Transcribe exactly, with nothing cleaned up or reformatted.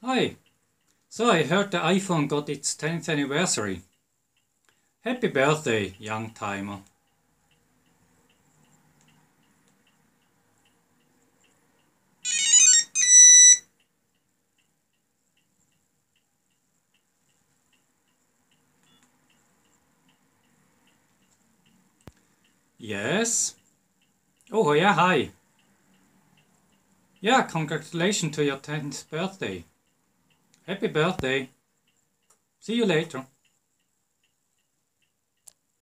Hi, so I heard the iPhone got its tenth anniversary. Happy birthday, young timer. Yes? Oh yeah, hi. Yeah, congratulations to your tenth birthday. Happy birthday. See you later.